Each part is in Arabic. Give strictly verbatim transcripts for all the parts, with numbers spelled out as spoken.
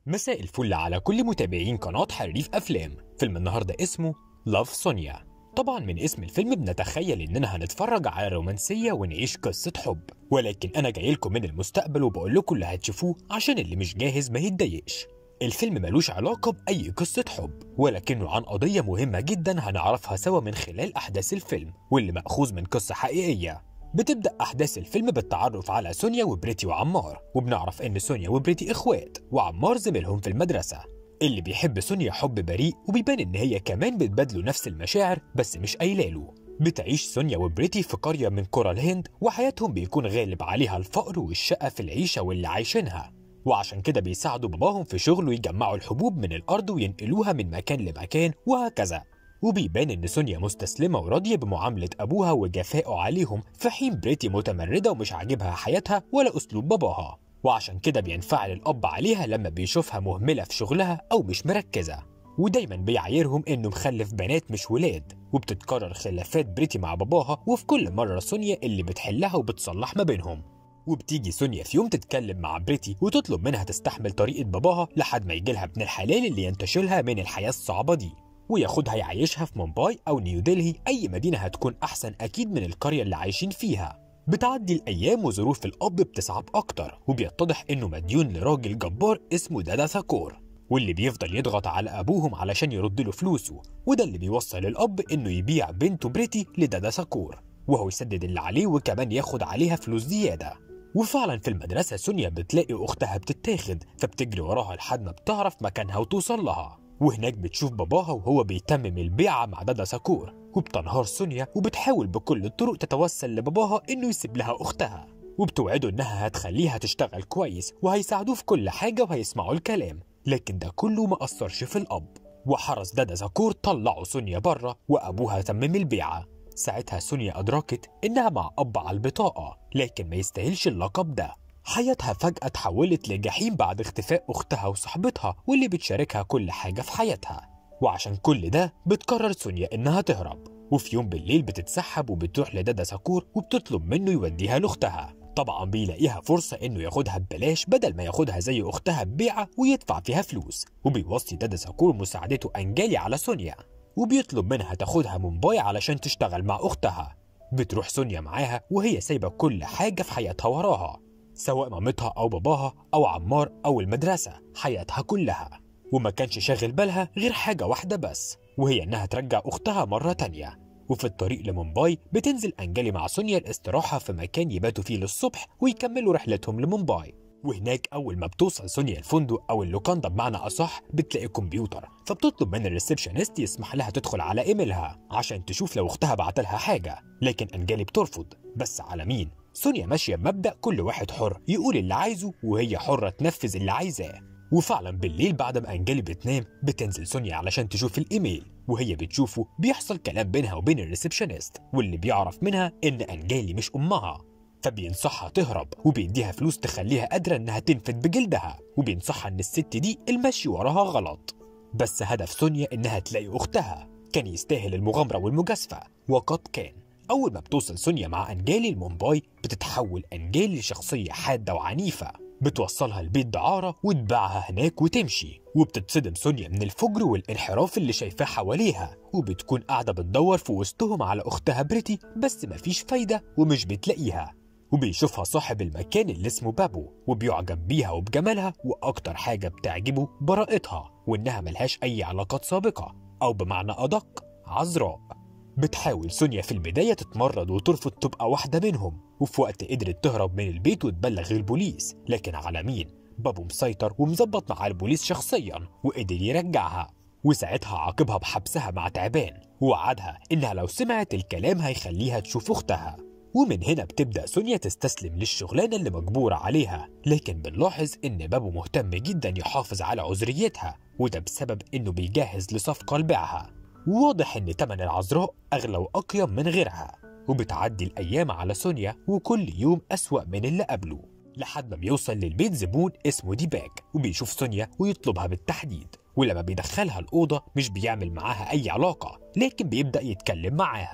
مساء الفل على كل متابعين قناة حريف أفلام. فيلم النهاردة اسمه لاف سونيا. طبعا من اسم الفيلم بنتخيل إننا هنتفرج على رومانسية ونعيش قصة حب، ولكن أنا جاي لكم من المستقبل وبقول لكم اللي هتشوفوه عشان اللي مش جاهز ما يتضايقش. الفيلم ملوش علاقة بأي قصة حب، ولكنه عن قضية مهمة جدا هنعرفها سوا من خلال أحداث الفيلم، واللي مأخوذ من قصة حقيقية. بتبدأ أحداث الفيلم بالتعرف على سونيا وبريتي وعمار، وبنعرف إن سونيا وبريتي إخوات وعمار زميلهم في المدرسة. اللي بيحب سونيا حب بريء، وبيبان إن هي كمان بتبادله نفس المشاعر بس مش قايلاله. بتعيش سونيا وبريتي في قرية من قرى الهند، وحياتهم بيكون غالب عليها الفقر والشقة في العيشة واللي عايشينها، وعشان كده بيساعدوا باباهم في شغله يجمعوا الحبوب من الأرض وينقلوها من مكان لمكان وهكذا. وبيبان إن سونيا مستسلمة وراضية بمعاملة أبوها وجفائه عليهم، في حين بريتي متمردة ومش عاجبها حياتها ولا أسلوب باباها، وعشان كده بينفعل الأب عليها لما بيشوفها مهملة في شغلها أو مش مركزة، ودايما بيعايرهم إنه مخلف بنات مش ولاد. وبتتكرر خلافات بريتي مع باباها، وفي كل مرة سونيا اللي بتحلها وبتصلح ما بينهم. وبتيجي سونيا في يوم تتكلم مع بريتي وتطلب منها تستحمل طريقة باباها لحد ما يجيلها ابن الحلال اللي ينتشلها من الحياة الصعبة دي، وياخدها يعيشها في مومباي أو نيودلهي، أي مدينة هتكون أحسن أكيد من القرية اللي عايشين فيها. بتعدي الأيام وظروف الأب بتصعب أكتر، وبيتضح إنه مديون لراجل جبار اسمه دادا ثاكور، واللي بيفضل يضغط على أبوهم علشان يرد له فلوسه، وده اللي بيوصل الأب إنه يبيع بنته بريتي لدادا ثاكور، وهو يسدد اللي عليه وكمان ياخد عليها فلوس زيادة. وفعلا في المدرسة سونيا بتلاقي أختها بتتاخد، فبتجري وراها لحد ما بتعرف مكانها وتوصل لها، وهناك بتشوف باباها وهو بيتمم البيعة مع دادا ثاكور، وبتنهار سونيا وبتحاول بكل الطرق تتوسل لباباها إنه يسيب لها أختها، وبتوعده إنها هتخليها تشتغل كويس وهيساعدوه في كل حاجة وهيسمعوا الكلام. لكن ده كله ما أثرش في الأب، وحرس دادا ثاكور طلعوا سونيا بره وأبوها تمم البيعة. ساعتها سونيا أدركت إنها مع أب على البطاقة، لكن ما يستاهلش اللقب ده. حياتها فجأة اتحولت لجحيم بعد اختفاء أختها وصاحبتها واللي بتشاركها كل حاجة في حياتها، وعشان كل ده بتقرر سونيا إنها تهرب. وفي يوم بالليل بتتسحب وبتروح لدادا ثاكور وبتطلب منه يوديها لأختها. طبعا بيلاقيها فرصة إنه ياخدها ببلاش بدل ما ياخدها زي أختها ببيعة ويدفع فيها فلوس، وبيوصي دادا ثاكور مساعدته أنجالي على سونيا، وبيطلب منها تاخدها مومباي علشان تشتغل مع أختها. بتروح سونيا معاها وهي سايبة كل حاجة في حياتها وراها، سواء مامتها أو باباها أو عمار أو المدرسة، حياتها كلها، وما كانش شاغل بالها غير حاجة واحدة بس، وهي إنها ترجع أختها مرة تانية. وفي الطريق لمومباي بتنزل أنجالي مع سونيا الاستراحة في مكان يباتوا فيه للصبح ويكملوا رحلتهم لمومباي. وهناك أول ما بتوصل سونيا الفندق أو اللوكاندا بمعنى أصح بتلاقي كمبيوتر، فبتطلب من الريسبشنست يسمح لها تدخل على إيميلها عشان تشوف لو أختها بعتلها حاجة، لكن أنجالي بترفض. بس على مين؟ سونيا ماشية بمبدأ كل واحد حر يقول اللي عايزه وهي حرة تنفذ اللي عايزاه. وفعلا بالليل بعد ما أنجالي بتنام بتنزل سونيا علشان تشوف الإيميل، وهي بتشوفه بيحصل كلام بينها وبين الريسبشنست، واللي بيعرف منها إن أنجالي مش أمها، فبينصحها تهرب وبيديها فلوس تخليها قادرة إنها تنفد بجلدها، وبينصحها إن الست دي المشي وراها غلط. بس هدف سونيا إنها تلاقي أختها كان يستاهل المغامرة والمجازفة، وقد كان. أول ما بتوصل سونيا مع أنجالي لمومباي بتتحول أنجالي لشخصية حادة وعنيفة، بتوصلها البيت دعارة وتباعها هناك وتمشي. وبتتصدم سونيا من الفجر والانحراف اللي شايفاه حواليها، وبتكون قاعدة بتدور في وسطهم على أختها بريتي بس مفيش فايدة ومش بتلاقيها. وبيشوفها صاحب المكان اللي اسمه بابو، وبيعجب بيها وبجمالها، وأكتر حاجة بتعجبه براءتها وإنها ملهاش أي علاقات سابقة، أو بمعنى أدق عذراء. بتحاول سونيا في البداية تتمرد وترفض تبقى واحدة منهم، وفي وقت قدرت تهرب من البيت وتبلغ البوليس، لكن على مين؟ بابو مسيطر ومظبط مع البوليس شخصيا وقدر يرجعها، وساعتها عاقبها بحبسها مع تعبان، ووعدها إنها لو سمعت الكلام هيخليها تشوف أختها. ومن هنا بتبدأ سونيا تستسلم للشغلانة اللي مجبورة عليها، لكن بنلاحظ إن بابو مهتم جدا يحافظ على عذريتها، وده بسبب إنه بيجهز لصفقة لبيعها، وواضح إن تمن العذراء أغلى وأقيم من غيرها. وبتعدي الأيام على سونيا وكل يوم أسوأ من اللي قبله، لحد ما بيوصل للبيت زبون اسمه ديباك، وبيشوف سونيا ويطلبها بالتحديد. ولما بيدخلها الأوضة مش بيعمل معاها أي علاقة، لكن بيبدأ يتكلم معاها.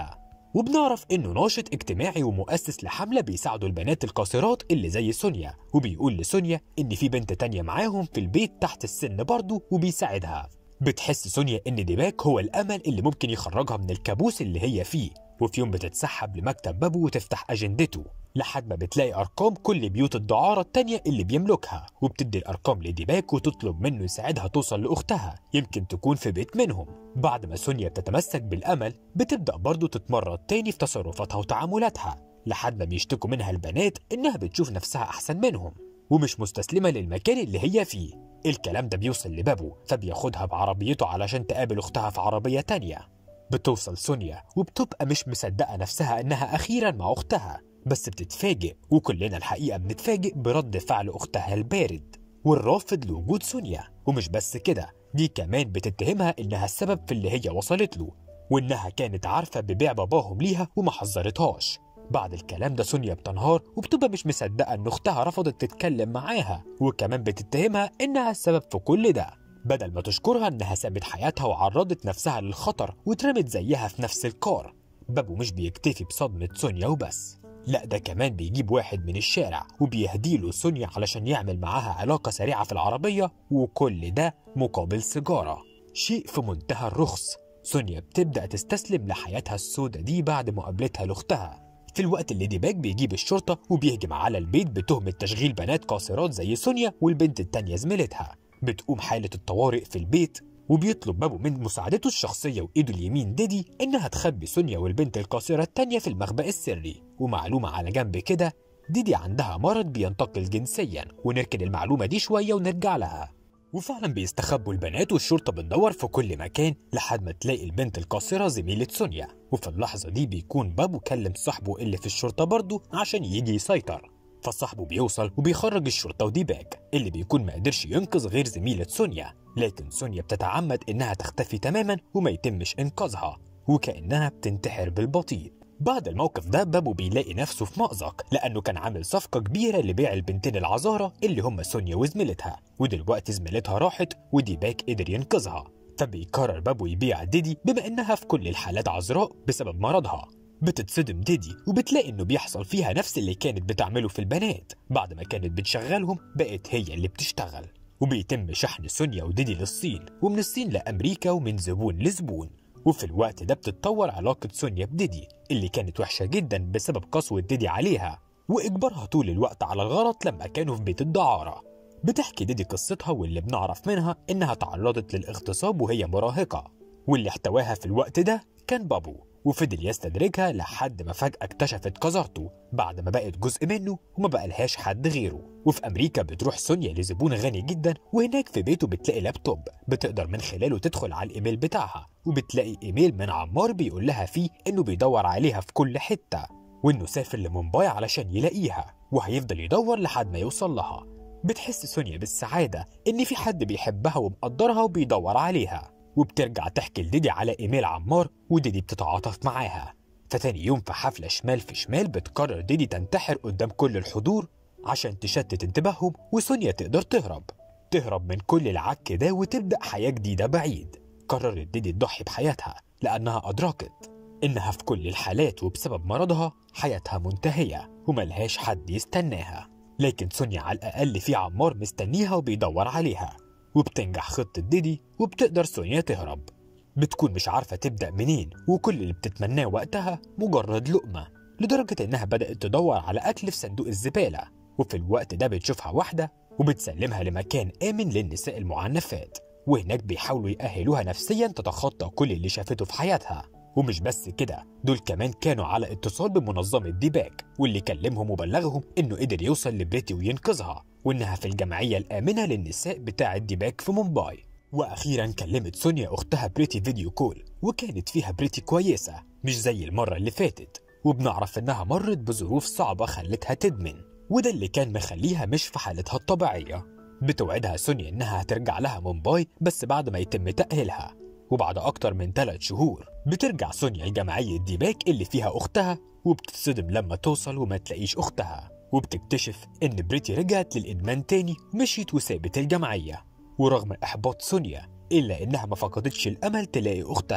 وبنعرف انه ناشط اجتماعي ومؤسس لحملة بيساعدوا البنات القاصرات اللي زي سونيا، وبيقول لسونيا ان في بنت تانية معاهم في البيت تحت السن برضه وبيساعدها. بتحس سونيا ان ديباك هو الامل اللي ممكن يخرجها من الكابوس اللي هي فيه، وفي يوم بتتسحب لمكتب بابو وتفتح اجندته لحد ما بتلاقي ارقام كل بيوت الدعارة التانية اللي بيملكها، وبتدي الارقام لديباك وتطلب منه يساعدها توصل لاختها يمكن تكون في بيت منهم. بعد ما سونيا بتتمسك بالامل بتبدا برضه تتمرد تاني في تصرفاتها وتعاملاتها، لحد ما بيشتكوا منها البنات انها بتشوف نفسها احسن منهم ومش مستسلمة للمكان اللي هي فيه. الكلام ده بيوصل لبابو فبياخدها بعربيته علشان تقابل اختها في عربية تانية. بتوصل سونيا وبتبقى مش مصدقة نفسها انها اخيرا مع اختها، بس بتتفاجئ وكلنا الحقيقة بنتفاجئ برد فعل اختها البارد والرافض لوجود سونيا. ومش بس كده، دي كمان بتتهمها انها السبب في اللي هي وصلت له، وانها كانت عارفة ببيع باباهم ليها وما حذرتهاش. بعد الكلام ده سونيا بتنهار وبتبقى مش مصدقة ان اختها رفضت تتكلم معاها، وكمان بتتهمها انها السبب في كل ده، بدل ما تشكرها انها سابت حياتها وعرضت نفسها للخطر واترمت زيها في نفس الكار. بابو مش بيكتفي بصدمة سونيا وبس، لا ده كمان بيجيب واحد من الشارع وبيهديله سونيا علشان يعمل معاها علاقة سريعة في العربية، وكل ده مقابل سيجارة، شيء في منتهى الرخص. سونيا بتبدأ تستسلم لحياتها السوداء دي بعد مقابلتها لاختها، في الوقت اللي ديباك بيجيب الشرطة وبيهجم على البيت بتهمة تشغيل بنات قاصرات زي سونيا والبنت التانية زميلتها. بتقوم حالة الطوارئ في البيت وبيطلب بابو من مساعدته الشخصية وإيده اليمين ديدي إنها تخبي سونيا والبنت القاصرة التانية في المخبأ السري. ومعلومة على جنب كده، ديدي عندها مرض بينتقل جنسيا، ونركن المعلومة دي شوية ونرجع لها. وفعلا بيستخبوا البنات والشرطة بتدور في كل مكان لحد ما تلاقي البنت القاصرة زميلة سونيا، وفي اللحظة دي بيكون بابو كلم صاحبه اللي في الشرطة برضه عشان يجي يسيطر. فصاحبه بيوصل وبيخرج الشرطة وديباك اللي بيكون ما قدرش ينقذ غير زميلة سونيا، لكن سونيا بتتعمد انها تختفي تماما وما يتمش انقاذها، وكأنها بتنتحر بالبطيء. بعد الموقف ده بابو بيلاقي نفسه في مأزق لأنه كان عامل صفقة كبيرة لبيع البنتين العذارى اللي هم سونيا وزميلتها، ودلوقتي زميلتها راحت وديباك قدر ينقذها. فبيقرر بابو يبيع ديدي بما انها في كل الحالات عذراء بسبب مرضها. بتتصدم ديدي وبتلاقي انه بيحصل فيها نفس اللي كانت بتعمله في البنات، بعد ما كانت بتشغلهم بقت هي اللي بتشتغل. وبيتم شحن سونيا وديدي للصين، ومن الصين لأمريكا، ومن زبون لزبون. وفي الوقت ده بتتطور علاقة سونيا بديدي اللي كانت وحشة جدا بسبب قسوة ديدي عليها وإجبارها طول الوقت على الغلط لما كانوا في بيت الدعارة. بتحكي ديدي قصتها واللي بنعرف منها إنها تعرضت للاغتصاب وهي مراهقة، واللي احتواها في الوقت ده كان بابو، وفضل يستدرجها لحد ما فجأة اكتشفت قذارته بعد ما بقت جزء منه وما بقالهاش حد غيره. وفي أمريكا بتروح سونيا لزبون غني جدا، وهناك في بيته بتلاقي لابتوب بتقدر من خلاله تدخل على الإيميل بتاعها، وبتلاقي إيميل من عمار بيقول لها فيه إنه بيدور عليها في كل حتة، وإنه سافر لمومباي علشان يلاقيها وهيفضل يدور لحد ما يوصل لها. بتحس سونيا بالسعادة إن في حد بيحبها ومقدرها وبيدور عليها، وبترجع تحكي لديدي على إيميل عمار، وديدي بتتعاطف معاها. فتاني يوم في حفلة شمال في شمال بتقرر ديدي تنتحر قدام كل الحضور عشان تشتت انتباههم وسونيا تقدر تهرب تهرب من كل العك ده وتبدأ حياة جديدة بعيد. قررت ديدي تضحي بحياتها لأنها أدركت إنها في كل الحالات وبسبب مرضها حياتها منتهية وملهاش حد يستناها، لكن سونيا على الأقل في عمار مستنيها وبيدور عليها. وبتنجح خطة ديدي وبتقدر سونيا تهرب. بتكون مش عارفة تبدأ منين، وكل اللي بتتمناه وقتها مجرد لقمة، لدرجة إنها بدأت تدور على أكل في صندوق الزبالة. وفي الوقت ده بتشوفها واحدة وبتسلمها لمكان آمن للنساء المعنفات، وهناك بيحاولوا يأهلوها نفسيا تتخطى كل اللي شافته في حياتها. ومش بس كده، دول كمان كانوا على اتصال بمنظمة ديباك، واللي كلمهم وبلغهم إنه قدر يوصل لبريتي وينقذها، وإنها في الجمعية الآمنة للنساء بتاعة ديباك في مومباي. وأخيرا كلمت سونيا أختها بريتي فيديو كول، وكانت فيها بريتي كويسة مش زي المرة اللي فاتت، وبنعرف إنها مرت بظروف صعبة خلتها تدمن، وده اللي كان مخليها مش في حالتها الطبيعية. بتوعدها سونيا إنها هترجع لها مومباي بس بعد ما يتم تأهيلها. وبعد أكتر من ثلاث شهور بترجع سونيا لجمعية ديباك اللي فيها أختها، وبتتصدم لما توصل وما تلاقيش أختها، وبتكتشف إن بريتي رجعت للإدمان تاني ومشيت وسابت الجمعية. ورغم إحباط سونيا إلا إنها ما فقدتش الأمل تلاقي أختها.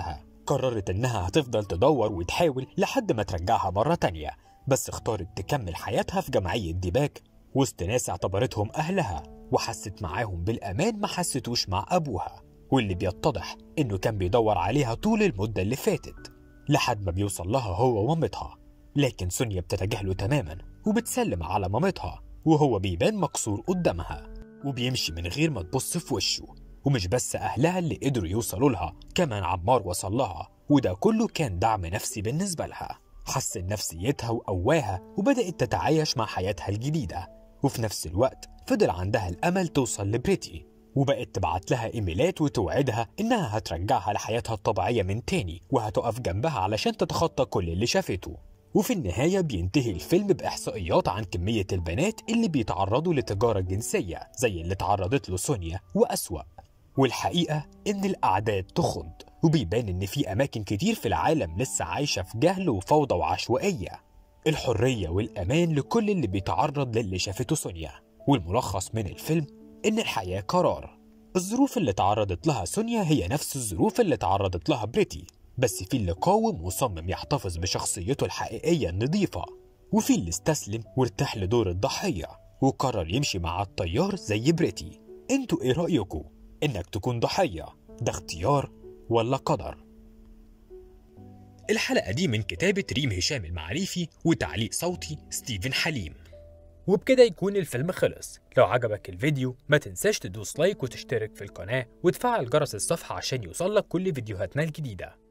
قررت إنها هتفضل تدور وتحاول لحد ما ترجعها مرة تانية، بس اختارت تكمل حياتها في جمعية ديباك وسط ناس اعتبرتهم أهلها وحست معاهم بالأمان ما حستوش مع أبوها، واللي بيتضح إنه كان بيدور عليها طول المدة اللي فاتت لحد ما بيوصل لها هو ومامتها. لكن سونيا بتتجاهله تماما وبتسلم على مامتها وهو بيبان مكسور قدامها وبيمشي من غير ما تبص في وشه. ومش بس أهلها اللي قدروا يوصلوا لها، كمان عمار وصل لها، وده كله كان دعم نفسي بالنسبة لها. حسن نفسيتها وقواها وبدأت تتعايش مع حياتها الجديدة، وفي نفس الوقت فضل عندها الأمل توصل لبريتي، وبقت تبعت لها إيميلات وتوعدها إنها هترجعها لحياتها الطبيعية من تاني وهتقف جنبها علشان تتخطى كل اللي شافته. وفي النهاية بينتهي الفيلم بإحصائيات عن كمية البنات اللي بيتعرضوا لتجارة جنسية زي اللي تعرضت له سونيا وأسوأ. والحقيقة إن الأعداد تخض، وبيبان إن في أماكن كتير في العالم لسه عايشة في جهل وفوضى وعشوائية. الحرية والأمان لكل اللي بيتعرض للي شافته سونيا. والملخص من الفيلم إن الحياة قرار. الظروف اللي تعرضت لها سونيا هي نفس الظروف اللي تعرضت لها بريتي، بس في اللي قاوم وصمم يحتفظ بشخصيته الحقيقية النظيفة، وفي اللي استسلم وارتاح لدور الضحية وقرر يمشي مع التيار زي بريتي. انتوا ايه رأيكم؟ انك تكون ضحية ده اختيار ولا قدر؟ الحلقة دي من كتابة ريم هشام المعريفي وتعليق صوتي ستيفن حليم. وبكده يكون الفيلم خلص. لو عجبك الفيديو ما تنساش تدوس لايك وتشترك في القناة وتفعل جرس الصفحة عشان يوصلك كل فيديوهاتنا الجديدة.